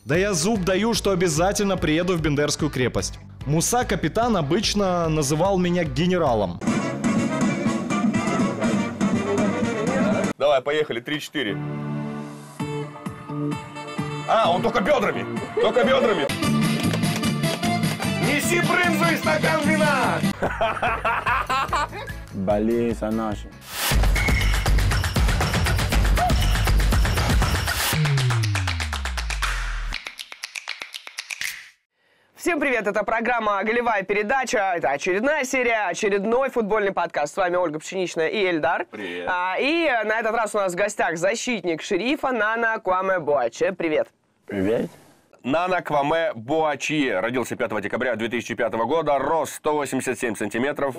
Да я зуб даю, что обязательно приеду в Бендерскую крепость. Муса, капитан, обычно называл меня генералом. Давай, поехали, 3-4. А, он только бедрами. Только бедрами. Неси брынзу и стакан вина. Больница наша. Всем привет, это программа «Голевая передача». Это очередная серия, очередной футбольный подкаст. С вами Ольга Пшеничная и Эльдар. Привет. И на этот раз у нас в гостях защитник Шерифа Нана Кваме Боаче. Привет. Привет. Нана Кваме Боаче. Родился 5 декабря 2005 года. Рост 187 сантиметров.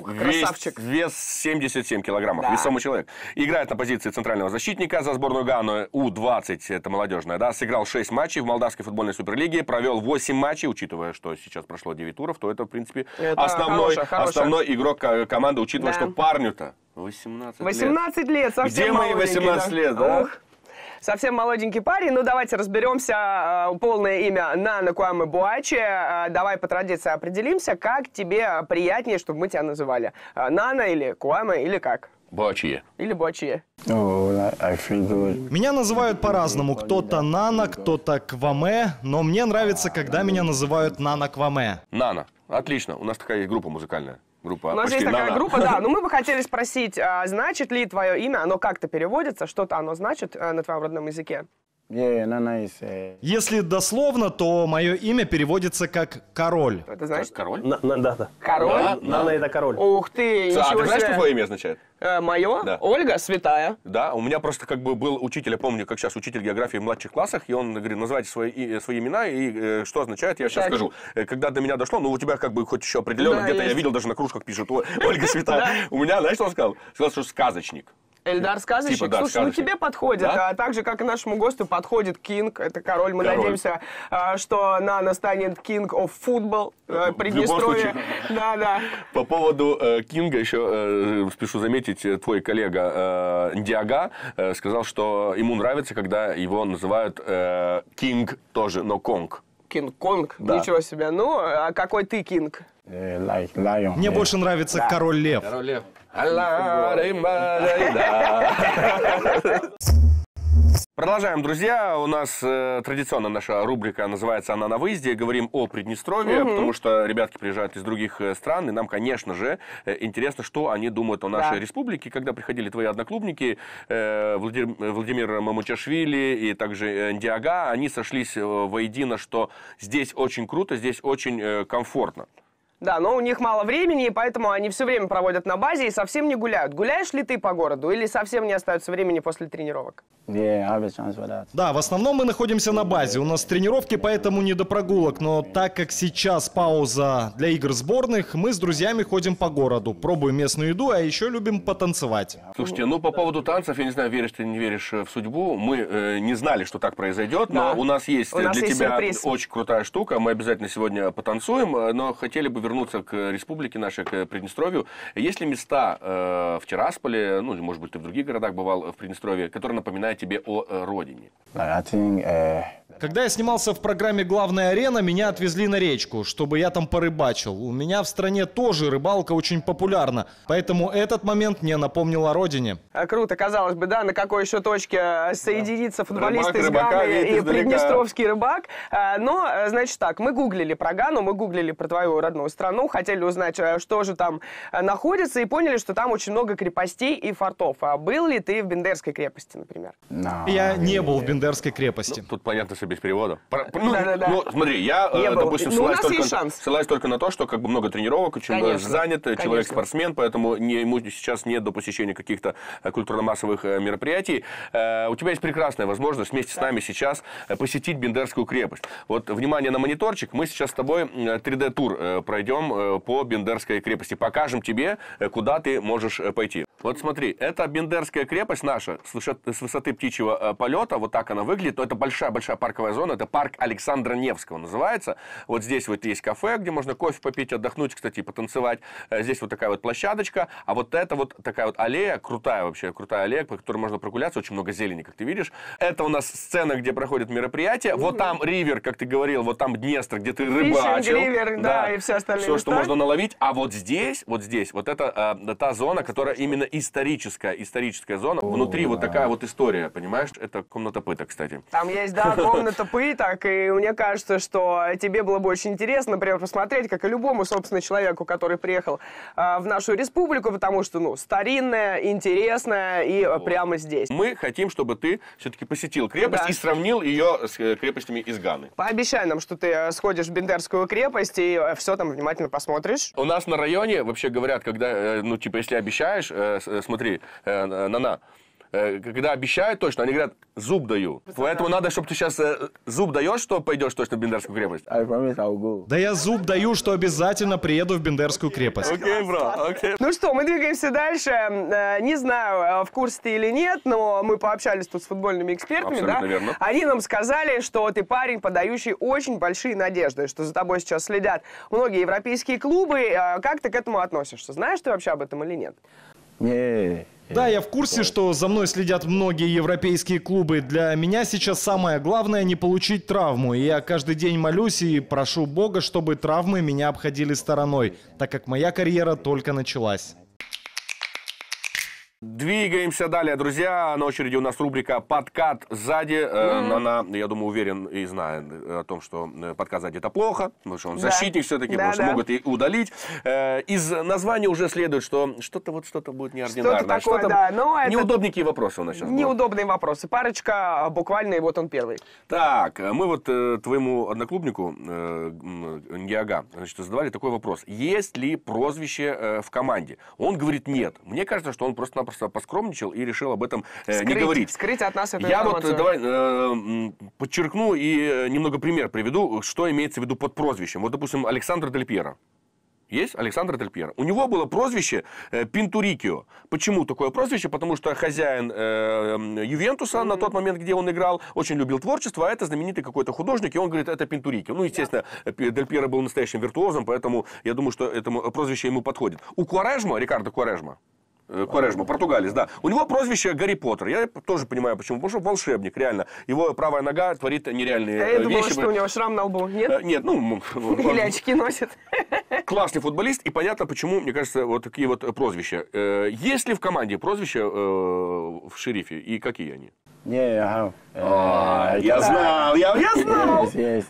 Вес 77 килограммов. Да. Весомый человек. Играет на позиции центрального защитника за сборную Гану У-20. Это молодежная, да. Сыграл 6 матчей в Молдавской футбольной суперлиге. Провел 8 матчей. Учитывая, что сейчас прошло 9 туров, то это, в принципе, это основной игрок команды. Учитывая, Да. что парню-то 18 лет. 18 лет, совсем Где мои молоденький, 18 лет, да? Ух. Совсем молоденький парень. Ну, давайте разберемся. Полное имя Нана Кваме Боаче. Давай по традиции определимся, как тебе приятнее, чтобы мы тебя называли. Нана или Кваме, или как? Боаче. Или Боаче. Oh, I feel good. Меня называют по-разному. Кто-то Нана, кто-то Кваме. Но мне нравится, когда меня называют Нана Кваме. Нана. Отлично. У нас такая есть группа музыкальная. Группа У нас почти есть такая Нана. группа, да. Но мы бы хотели спросить, значит ли твое имя, оно как-то переводится, что-то оно значит на твоем родном языке? Yeah, Nana is Если дословно, то мое имя переводится как «король». Это значит? Король? Да. Король? Да, Нана это король. Ух ты, А ничего ты знаешь, что себе. твое имя означает? Мое? Да. Ольга, святая. Да, у меня просто как бы был учитель, я помню, как сейчас учитель географии в младших классах, и он говорит, называйте свои имена, и что означает, я сейчас Так. скажу. Когда до меня дошло, ну у тебя как бы хоть еще определенно, Да, где-то я есть. видел, даже на кружках пишут, Ольга Святая. У меня, знаешь, что он сказал? Сказал, что сказочник. Эльдар сказочник. Типа, да, Слушай, сказочник. ну тебе подходит, Да? так же, как и нашему гостю подходит Кинг, это король. Мы Король. надеемся, что Нана станет King of Football, Приднестровье. случае. Да. По поводу Кинга еще спешу заметить, твой коллега Ндиага сказал, что ему нравится, когда его называют Кинг тоже, но Конг. Кинг-Конг, Да. ничего себе. Ну, а какой ты Кинг? like lion. Мне yeah. больше нравится «Король Лев». Продолжаем, друзья. У нас традиционно наша рубрика называется «Она на выезде». Говорим о Приднестровье, потому что ребятки приезжают из других стран, и нам, конечно же, интересно, что они думают о нашей республике. Когда приходили твои одноклубники, Владимир Мамучашвили и также Ндиага, они сошлись воедино, что здесь очень круто, здесь очень комфортно. Да, но у них мало времени, и поэтому они все время проводят на базе и совсем не гуляют. Гуляешь ли ты по городу или совсем не остается времени после тренировок? Yeah, I have a chance for that. Да, в основном мы находимся на базе. У нас тренировки, поэтому не до прогулок. Но так как сейчас пауза для игр сборных, мы с друзьями ходим по городу, пробуем местную еду, а еще любим потанцевать. Слушайте, ну по поводу танцев, я не знаю, веришь ты или не веришь в судьбу, мы не знали, что так произойдет, но Да. у нас есть У нас для есть тебя сюрприз. очень крутая штука, мы обязательно сегодня потанцуем, но хотели бы вернуться к республике нашей, к Приднестровью. Есть ли места в Тирасполе, ну или может быть ты в других городах бывал в Приднестровье, которые напоминают тебе о родине? Like, I think Когда я снимался в программе «Главная арена», меня отвезли на речку, чтобы я там порыбачил. У меня в стране тоже рыбалка очень популярна, поэтому этот момент мне напомнил о родине. Круто, казалось бы, да, на какой еще точке соединиться футболист Рыбак из рыбака Ганы видит и издалека. приднестровский рыбак. Но, значит так, мы гуглили про Гану, мы гуглили про твою родную страну, хотели узнать, что же там находится, и поняли, что там очень много крепостей и фортов. А был ли ты в Бендерской крепости, например? no. Я не был в Бендерской крепости. Тут понятно, что без перевода. Да-да-да. Ну, смотри, я, Не был. допустим, Ну, у нас есть шанс. ссылаюсь только на то, что как бы много тренировок, очень Конечно, занят, конечно. человек-спортсмен, поэтому ему сейчас нет до посещения каких-то культурно-массовых мероприятий. У тебя есть прекрасная возможность вместе с нами сейчас посетить Бендерскую крепость. Вот, внимание на мониторчик, мы сейчас с тобой 3D-тур пройдем по Бендерской крепости. Покажем тебе, куда ты можешь пойти. Вот смотри, это Бендерская крепость наша, с высоты птичьего полета, вот так она выглядит. Но это большая-большая парковая зона, это парк Александра Невского называется. Вот здесь вот есть кафе, где можно кофе попить, отдохнуть, кстати, потанцевать. Здесь вот такая вот площадочка, а вот это вот такая вот аллея, крутая вообще, крутая аллея, по которой можно прогуляться, очень много зелени, как ты видишь. Это у нас сцена, где проходят мероприятия. Вот там ривер, как ты говорил, вот там Днестр, где ты рыбачил. Ривер, да, и все остальные Все, места. что можно наловить. А вот здесь, вот это та зона, которая именно историческая зона. Внутри вот такая вот история, понимаешь? Это комната пыток, кстати. Там есть, да, комната пыток, и мне кажется, что тебе было бы очень интересно, например, посмотреть, как и любому, собственно, человеку, который приехал в нашу республику, потому что, ну, старинная, интересная и прямо здесь. Мы хотим, чтобы ты все-таки посетил крепость и сравнил ее с крепостями из Ганы. Пообещай нам, что ты сходишь в Бендерскую крепость и все там внимательно посмотришь. У нас на районе вообще говорят, когда, ну, типа, если обещаешь, смотри, когда обещают точно, они говорят, зуб даю. Поэтому надо, чтобы ты сейчас зуб даешь, что пойдешь точно в Бендерскую крепость. I promise I'll go. Да я зуб даю, что обязательно приеду в Бендерскую крепость. Окей, бро, окей. Ну что, мы двигаемся дальше. Не знаю, в курсе ты или нет, но мы пообщались тут с футбольными экспертами, Абсолютно да? верно. Они нам сказали, что ты парень, подающий очень большие надежды, что за тобой сейчас следят многие европейские клубы. Как ты к этому относишься? Знаешь ты вообще об этом или нет? Yeah. Да, я в курсе, что за мной следят многие европейские клубы. Для меня сейчас самое главное не получить травму. И я каждый день молюсь и прошу Бога, чтобы травмы меня обходили стороной, так как моя карьера только началась. Двигаемся далее, друзья. На очереди у нас рубрика «Подкат сзади». Она, я думаю, уверен и знает о том, что подкат сзади это плохо, потому что он защитник все-таки, потому что могут и удалить. Из названия уже следует, что что-то будет неординарное. Что-то такое, да. Но это неудобненькие вопросы у нас сейчас будут. неудобные вопросы. Парочка буквально, и вот он первый. Так, мы вот твоему одноклубнику Нгиага, значит, задавали такой вопрос. Есть ли прозвище в команде? Он говорит нет. Мне кажется, что он просто поскромничал и решил об этом не говорить. Скрыть от нас эту Я информацию. вот давай подчеркну и немного пример приведу, что имеется в виду под прозвищем. Вот, допустим, Александр Дель Пьеро. Есть Александр Дель Пьеро. У него было прозвище Пинтурикио. Почему такое прозвище? Потому что хозяин Ювентуса на тот момент, где он играл, очень любил творчество, а это знаменитый какой-то художник, и он говорит, это Пинтурикио. Ну, естественно, Дель Пьеро был настоящим виртуозом, поэтому я думаю, что этому прозвище ему подходит. У Куарешма, Рикардо Куарешма, португалец, да. У него прозвище Гарри Поттер. Я тоже понимаю, почему. Потому что волшебник, реально. Его правая нога творит нереальные вещи. Я думала, что у него шрам на лбу. Нет? Нет, ну... Или очки носит. Классный футболист, и понятно, почему, мне кажется, вот такие вот прозвища. Есть ли в команде прозвища в «Шерифе» и какие они? Yeah, I have. Я знал, я знал!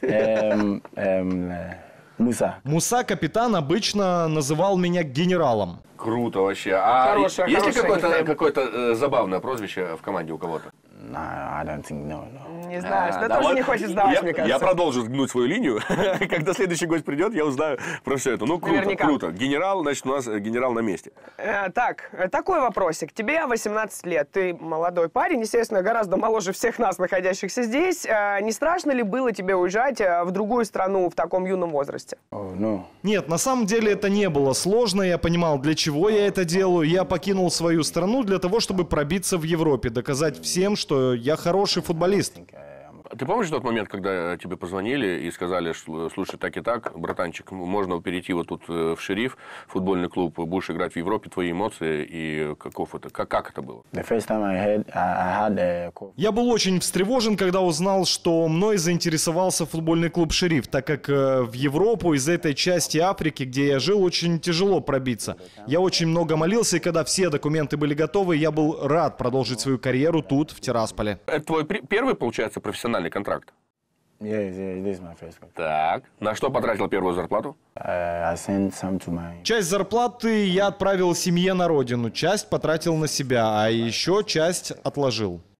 Yes. Musa. Муса, капитан, обычно называл меня генералом. Круто вообще. А есть ли хорошая какое-то забавное прозвище в команде у кого-то? Nah, I don't think no. Не знаю, что тоже не хочет сдавать, мне кажется. Я продолжу гнуть свою линию. Когда следующий гость придет, я узнаю про все это. Ну, круто, Наверняка. круто. Генерал, значит, у нас генерал на месте. Так, такой вопросик. Тебе 18 лет, ты молодой парень, естественно, гораздо моложе всех нас, находящихся здесь. Не страшно ли было тебе уезжать в другую страну в таком юном возрасте? Oh no. Нет, на самом деле это не было сложно, я понимал, для чего я это делаю. Я покинул свою страну для того, чтобы пробиться в Европе, доказать всем, что я хороший футболист. Ты помнишь тот момент, когда тебе позвонили и сказали, что, слушай, так и так, братанчик, можно перейти вот тут в «Шериф», футбольный клуб, будешь играть в Европе, твои эмоции и каков это, как это было? The first time I had a call. Я был очень встревожен, когда узнал, что мной заинтересовался футбольный клуб «Шериф», так как в Европу из этой части Африки, где я жил, очень тяжело пробиться. Я очень много молился, и когда все документы были готовы, я был рад продолжить свою карьеру тут, в Тирасполе. Это твой первый, получается, профессиональный контракт? Yes, this is my first call. Так. На что потратил первую зарплату? I sent some to my. Часть зарплаты я отправил семье на родину, часть потратил на себя, а еще часть отложил.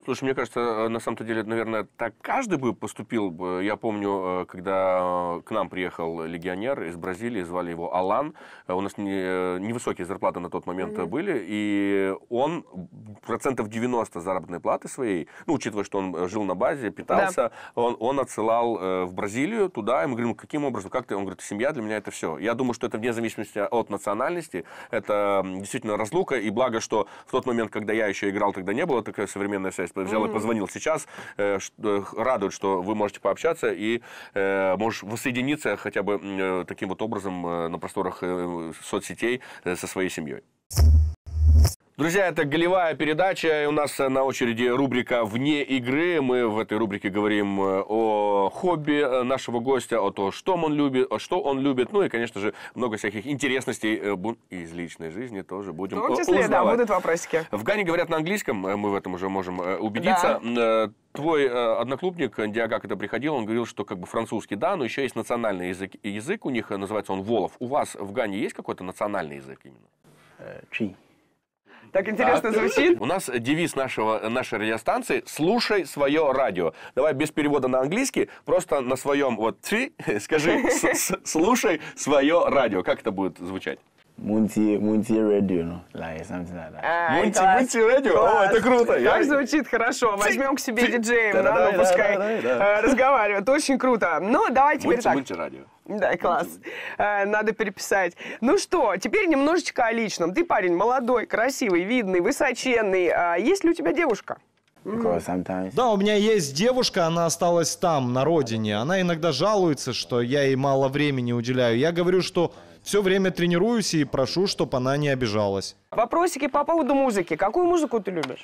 Слушай, мне кажется, на самом-то деле, наверное, так каждый бы поступил. Я помню, когда к нам приехал легионер из Бразилии, звали его Алан. У нас невысокие зарплаты на тот момент были, и он 90% заработной платы своей, ну, учитывая, что он жил на базе, питался, он отсылал в Бразилию туда, и мы говорим, каким образом, как ты? Он говорит, семья для меня это все. Я думаю, что это вне зависимости от национальности, это действительно разлука, и благо, что в тот момент, когда я еще играл, тогда не было такая современная связь. Взял и позвонил. Сейчас радует, что вы можете пообщаться и можешь воссоединиться хотя бы таким вот образом на просторах соцсетей со своей семьей. Друзья, это голевая передача, и у нас на очереди рубрика «Вне игры». Мы в этой рубрике говорим о хобби нашего гостя, о том, что он любит, ну и, конечно же, много всяких интересностей из личной жизни тоже будем узнавать. В том числе, да, будут вопросики. В Гане говорят на английском, мы в этом уже можем убедиться. Да. Твой одноклубник Диага, когда приходил, он говорил, что как бы французский, да, но еще есть национальный язык у них, называется он Волов. У вас в Гане есть какой-то национальный язык именно? Так интересно звучит. У нас девиз нашей радиостанции «Слушай свое радио». Давай без перевода на английский, просто на своем вот «ти» скажи «Слушай свое радио». Как это будет звучать? Мунти радио, ну, like something like that. Мунти радио? О, это круто. Так звучит хорошо. Возьмем к себе диджеем, да, ну пускай разговаривают. Очень круто. Ну, давай теперь так. Мунти радио. Да, класс. Надо переписать. Ну что, теперь немножечко о личном. Ты парень молодой, красивый, видный, высоченный. Есть ли у тебя девушка? Да, у меня есть девушка, она осталась там, на родине. Она иногда жалуется, что я ей мало времени уделяю. Я говорю, что все время тренируюсь и прошу, чтобы она не обижалась. Вопросики по поводу музыки. Какую музыку ты любишь?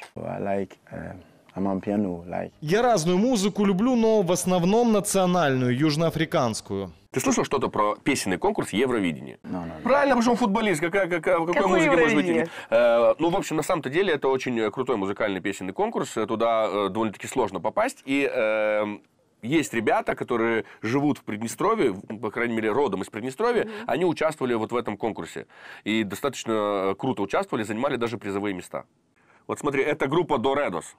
Я разную музыку люблю, но в основном национальную, южноафриканскую. Ты слышал что-то про песенный конкурс Евровидения? Правильно, потому что он футболист. Какой музыки может быть? Ну, в общем, на самом-то деле, это очень крутой музыкальный песенный конкурс. Туда довольно-таки сложно попасть. И есть ребята, которые живут в Приднестровье, по крайней мере, родом из Приднестровья. Они участвовали вот в этом конкурсе. И достаточно круто участвовали, занимали даже призовые места. Вот смотри, это группа Доредос.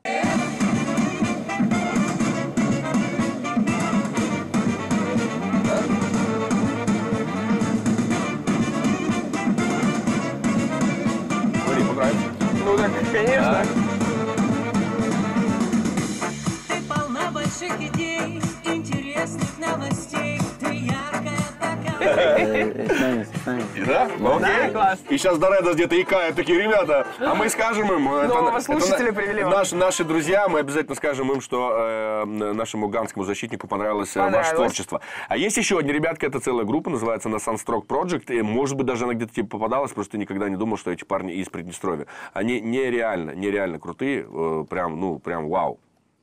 Ну так, конечно. Ты полна больших идей, интересных новостей, ты яркая такая. Да? Окей. Класс. И сейчас Доредос где-то икают такие ребята, а мы скажем им... Нового слушателя привели вам. Наши друзья, мы обязательно скажем им, что нашему ганскому защитнику понравилось ваше творчество. А есть еще одни ребятки, это целая группа, называется она Sunstroke Project, и, может быть, даже она где-то тебе попадалась, просто ты никогда не думал, что эти парни из Приднестровья. Они нереально крутые, прям вау.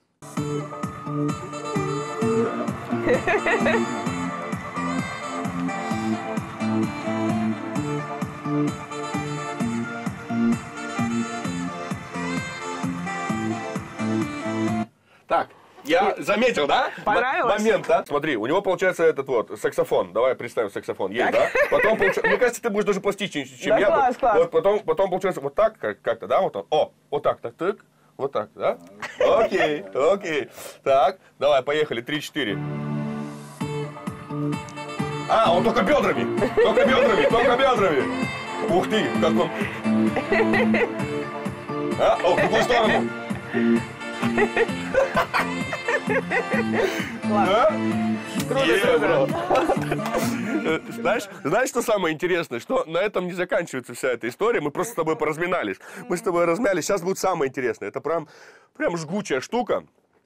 Так, я заметил, да? Понравилось? Момент, да? Смотри, у него получается этот вот саксофон. Давай представим саксофон. Есть, да? Потом получается, мне кажется, ты будешь даже пластичнее, чем да, я. Класс. Вот потом получается вот так как-то, да? Вот он. О, вот так, так. Вот так, да? Окей. Так, давай, поехали. 3-4. А, он только бедрами. Только бедрами. Ух ты, как он. А? О, в какую сторону? Да? Круто. Знаешь, что самое интересное? Что на этом не заканчивается вся эта история. Мы просто с тобой поразминались. Мы с тобой размялись. Сейчас будет самое интересное. Это прям жгучая штука.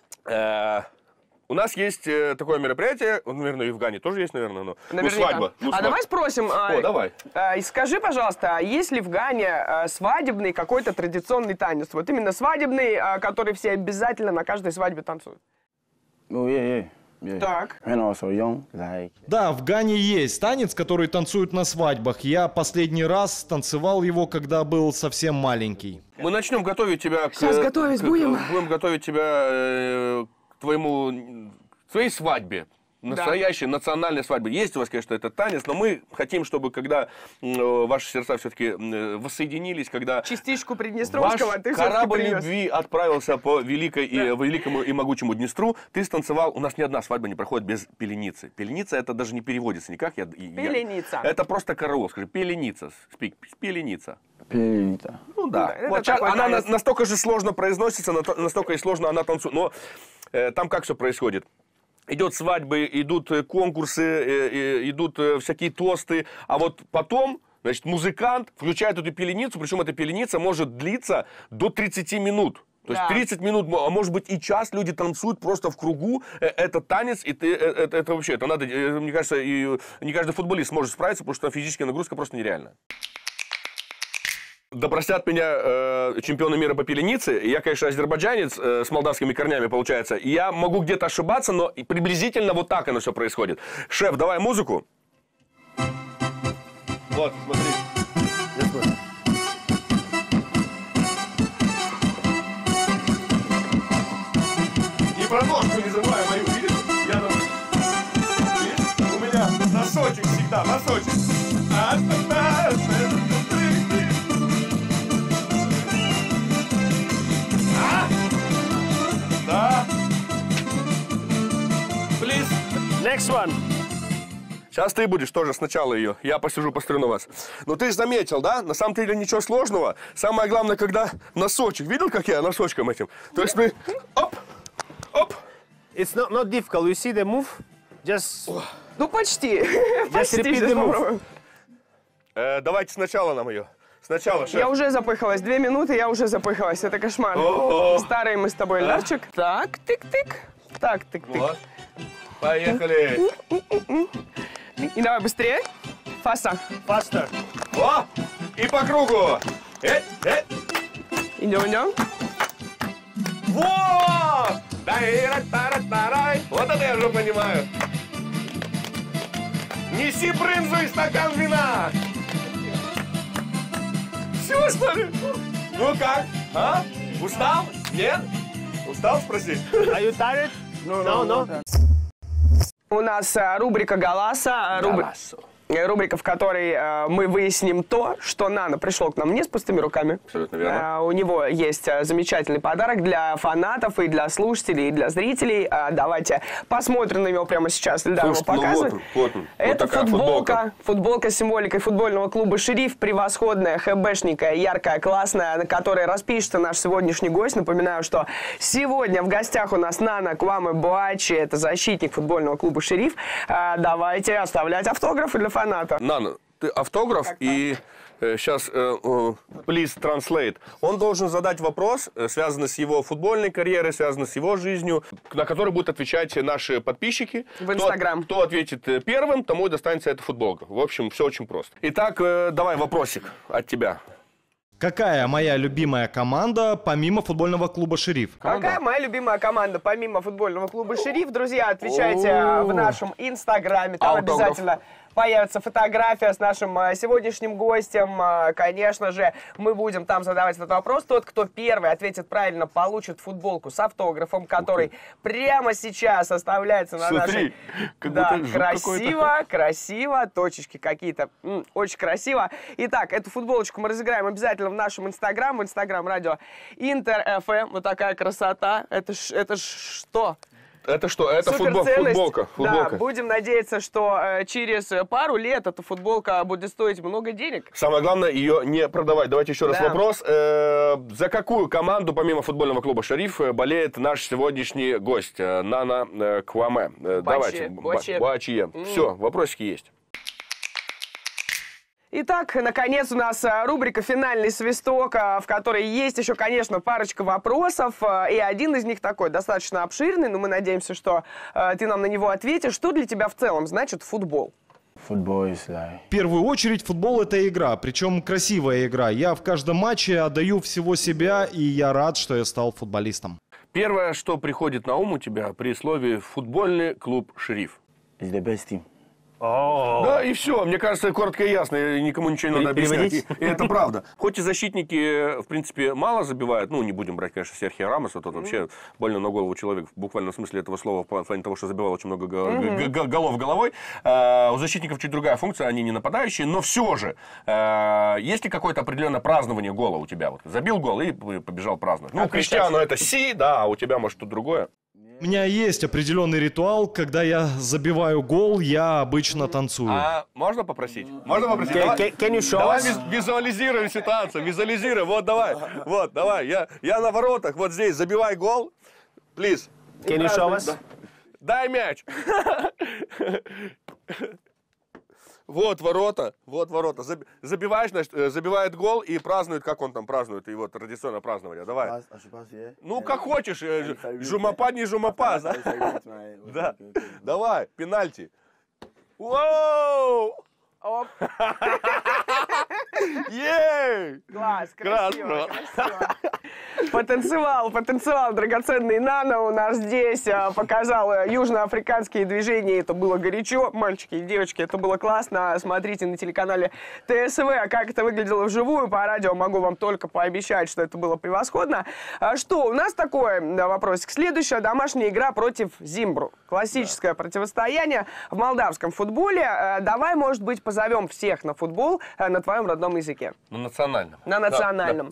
У нас есть такое мероприятие, наверное, и в Гане тоже есть, наверное, но свадьба. Давай спросим. Давай. Скажи, пожалуйста, есть ли в Гане свадебный какой-то традиционный танец? Вот именно свадебный, который все обязательно на каждой свадьбе танцуют. Так. Да, в Гане есть танец, который танцуют на свадьбах. Я последний раз танцевал его, когда был совсем маленький. Мы начнем готовить тебя Сейчас готовить будем. Будем готовить тебя к твоей свадьбе. настоящая национальная свадьба. Есть у вас, конечно, этот танец, но мы хотим, чтобы когда ваши сердца все-таки воссоединились, когда Частичку Приднестровского ваш ты корабль все-таки любви отправился по великому и могучему Днестру, ты станцевал. У нас ни одна свадьба не проходит без пеленицы. Пеленица это даже не переводится никак. Пеленица. Это просто караул, скажи, пеленица. Пеленица. Пеленица. Ну да. это Вот такой она танец. настолько же сложно произносится, настолько и сложно она танцует. Но там как все происходит? Идет свадьбы, идут конкурсы, идут всякие тосты, а вот потом, значит, музыкант включает эту пеленицу, причем эта пеленица может длиться до 30 минут. То есть 30 минут, а может быть и час люди танцуют просто в кругу этот танец, и это вообще, это надо, мне кажется, и не каждый футболист сможет справиться, потому что физическая нагрузка просто нереальна. Да простят меня чемпионы мира по пеленице. Я, конечно, азербайджанец с молдавскими корнями, получается. Я могу где-то ошибаться, но приблизительно вот так оно все происходит. Шеф, давай музыку. Вот, смотри. И про ножку не забывай мою, видишь? Я там... Видишь? У меня носочек всегда, носочек. Да. Please. Next one. Сейчас ты будешь тоже сначала ее. Я посижу, посмотрю на вас. Но ты же заметил, да? На самом деле ничего сложного. Самое главное, когда носочек. Видел, как я носочком этим? То есть мы... Оп! Оп! It's not difficult. You see the move? Just Ну, почти. repeat Почти. the Сейчас move. попробуем. Давайте сначала нам ее. Сначала, шеф. Я уже запыхалась. 2 минуты, я уже запыхалась. Это кошмар. О-о. Старые мы с тобой, Эльдарчик. Так, тык-тык. Так, тык-тык. Вот. Поехали. И давай быстрее. Фаса. faster. О! И по кругу. Идем. Вот! Дай-ра-та-ра-та-рай. Вот это я уже понимаю. Неси брынзу и стакан вина. Все, что ли? Ну как? А? Устал? Нет? Устал спросить? Are you tired? No. У нас рубрика «Галаса». Рубрика, в которой мы выясним то, что Нана пришел к нам не с пустыми руками. Абсолютно верно. У него есть замечательный подарок для фанатов, и для слушателей, и для зрителей. Давайте посмотрим на него прямо сейчас. Эльдар его Слушайте, ну показывает. вот он. Это Вот такая футболка. Футболка с символикой футбольного клуба «Шериф». Превосходная, хэбэшненькая, яркая, классная, на которой распишется наш сегодняшний гость. Напоминаю, что сегодня в гостях у нас Нана Кваме Буачи. Это защитник футбольного клуба «Шериф». Давайте оставлять автографы для фаната. Нана, ты автограф и сейчас please translate. Он должен задать вопрос, связанный с его футбольной карьерой, связанный с его жизнью, на который будут отвечать наши подписчики. В Инстаграм. Кто ответит первым, тому и достанется эта футболка. В общем, все очень просто. Итак, давай вопросик от тебя. Какая моя любимая команда помимо футбольного клуба «Шериф»? Какая моя любимая команда помимо футбольного клуба «Шериф»? Друзья, отвечайте в нашем инстаграме. Там Автограф. обязательно появится фотография с нашим сегодняшним гостем. Конечно же, мы будем там задавать этот вопрос. Тот, кто первый ответит правильно, получит футболку с автографом, который прямо сейчас оставляется на Смотри, нашей... как Да, будто жук какой-то. красиво, точечки какие-то, очень красиво. Итак, эту футболочку мы разыграем обязательно в нашем инстаграм, в инстаграм радио Интер ФМ. Вот такая красота. Это ж что? Это что? Это Суперценность. футболка. Да, будем надеяться, что через пару лет эта футболка будет стоить много денег. Самое главное, ее не продавать. Давайте еще раз Да. вопрос. За какую команду, помимо футбольного клуба «Шериф», болеет наш сегодняшний гость Нана Кваме? Давайте. Буачи. Все, вопросики есть. Итак, наконец у нас рубрика «Финальный свисток», в которой есть еще, конечно, парочка вопросов. И один из них такой, достаточно обширный, но мы надеемся, что ты нам на него ответишь. Что для тебя в целом значит футбол? Football is like В первую очередь футбол — это игра, причем красивая игра. Я в каждом матче отдаю всего себя, и я рад, что я стал футболистом. Первое, что приходит на ум у тебя при слове «футбольный клуб «Шериф». is the best team. Да, и все. Мне кажется, коротко и ясно. И никому ничего не надо объяснять. Переводить? И это правда. Хоть и защитники, в принципе, мало забивают, ну, не будем брать, конечно, Серхио Рамоса, тот вообще больно на голову человек, в буквальном смысле этого слова, в плане того, что забивал очень много голов головой. У защитников чуть другая функция, они не нападающие, но все же, есть ли какое-то определенное празднование гола у тебя? Вот, забил гол и побежал праздновать. Ну, Криштиану это си, да, а у тебя, может, что-то другое? У меня есть определенный ритуал, когда я забиваю гол, я обычно танцую. А можно попросить? Можно попросить? Can you show Давай us? визуализируем ситуацию, визуализируем. Вот давай, я на воротах, вот здесь, забивай гол, please. Can you show us? Дай мяч. Вот ворота. Забиваешь, значит, забивает гол и празднует, как он там празднует, его традиционное празднование. Давай. Ну, как хочешь, жумапа, не жумапа. Да. Давай, пенальти. Воу! Оп. Ей! Класс, Красиво. Потанцевал драгоценный Нано у нас здесь, показал южноафриканские движения, это было горячо, мальчики и девочки, это было классно, смотрите на телеканале ТСВ, как это выглядело вживую, по радио могу вам только пообещать, что это было превосходно. Что, у нас такой вопросик, следующая домашняя игра против Зимбру, классическое противостояние в молдавском футболе, давай, может быть, позовем всех на футбол на твоем родном языке. На национальном. На национальном.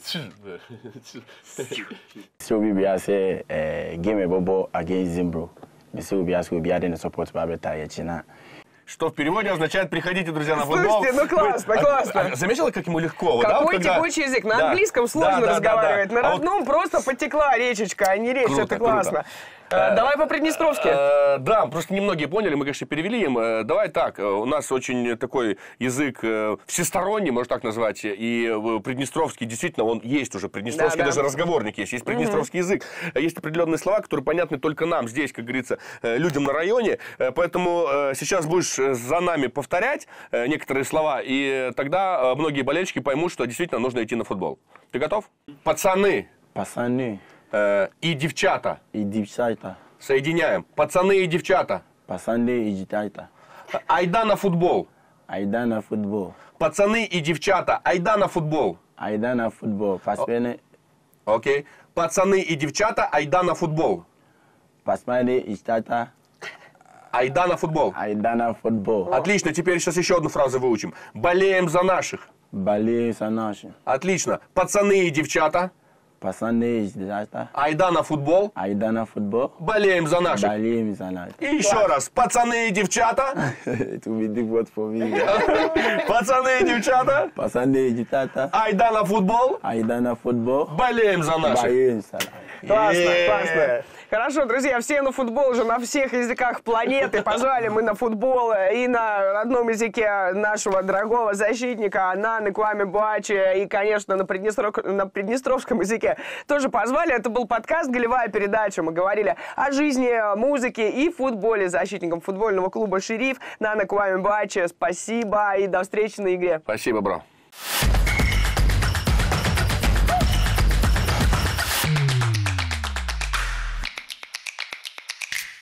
So we be say game bobo against Zimbro. We say we be ask we be adding support for Abeta Yachina. Что в переводе означает «приходите, друзья, на футбол». Слушайте, ну классно, классно. Заметила, как ему легко? Какой текучий язык. На английском сложно разговаривать, на родном просто потекла речечка, а не речь, это классно. Давай по-приднестровски. Да, просто немногие поняли, мы, конечно, перевели им. Давай так, у нас очень такой язык всесторонний, можно так назвать, и приднестровский, действительно, он есть уже, приднестровский даже разговорник есть приднестровский язык. Есть определенные слова, которые понятны только нам здесь, как говорится, людям на районе, поэтому сейчас будешь за нами повторять некоторые слова, и тогда многие болельщики поймут, что действительно нужно идти на футбол. Ты готов? Пацаны. Пацаны. И девчата. И девчата. Соединяем. Пацаны и девчата. Пацаны и девчата. Айда на футбол. Айда на футбол. Пацаны и девчата. Айда на футбол. Айда на футбол. Пацаны. Окей. Пацаны и девчата. Айда на футбол. Пацаны и девчата. Айда на футбол. Айда на футбол. Отлично. Теперь сейчас еще одну фразу выучим. Болеем за наших. Болеем за наших. Отлично. Пацаны и девчата. Пацаны и девчата. Айда на футбол. Айда на футбол. Болеем за наших. Болеем за наших. И еще раз. Пацаны и девчата. It will be difficult for me. Пацаны и девчата. Пацаны и девчата. Айда на футбол. Айда на футбол. Болеем за наших. Болеем за наших. Классно, классно. Хорошо, друзья, все на футбол уже на всех языках планеты. Позвали мы на футбол и на родном языке нашего дорогого защитника Наны Кваме Буачи. И, конечно, на приднестровском языке тоже позвали. Это был подкаст «Голевая передача». Мы говорили о жизни, музыке и футболе. Защитником футбольного клуба «Шериф» Нана Кваме Буачи. Спасибо и до встречи на игре. Спасибо, бро.